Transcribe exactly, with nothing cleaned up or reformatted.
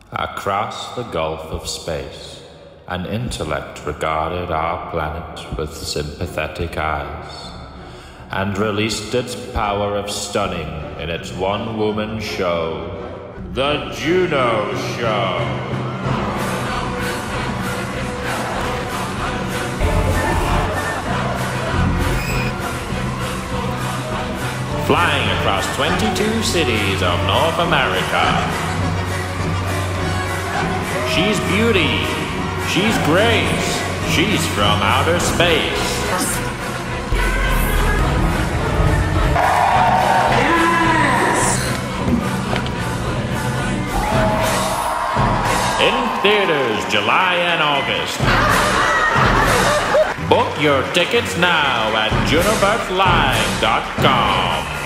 Across the gulf of space, an intellect regarded our planet with sympathetic eyes, and released its power of stunning in its one-woman show, The Juno Show. Flying across twenty-two cities of North America. She's beauty, she's grace, she's from outer space. In theaters July and August. Book your tickets now at juno birth live dot com.